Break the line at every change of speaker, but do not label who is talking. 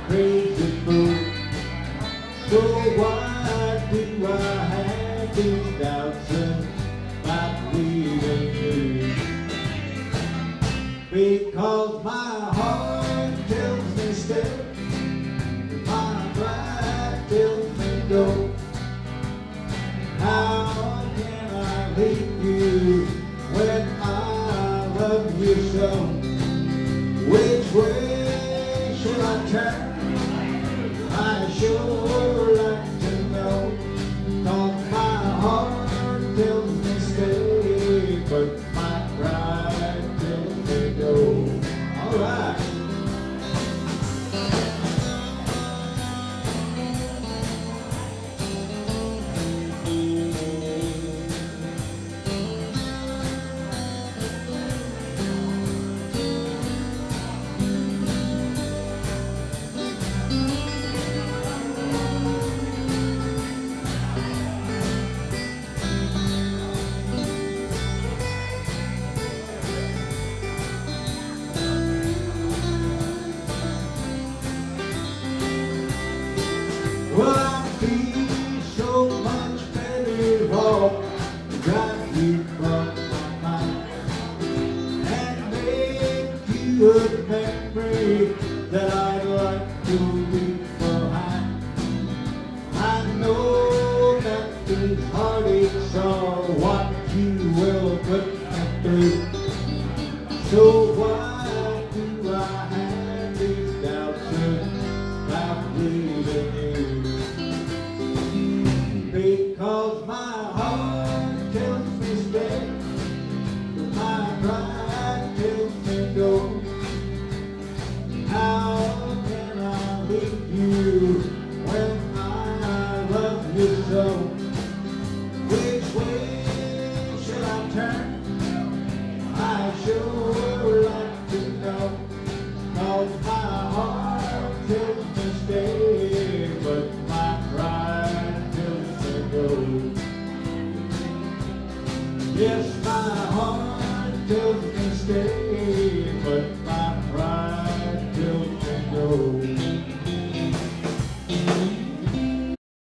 crazy fool. So why do I have these doubts about leaving you? Because my heart tells me stay, my pride tells me go. How can I leave you when I love you so? Which way should I turn? I sure like to know. 'Cause my heart tells me stay, but my pride tells me go. All right. Well, I feel so much better off got you from my mind and make you a memory that I'd like to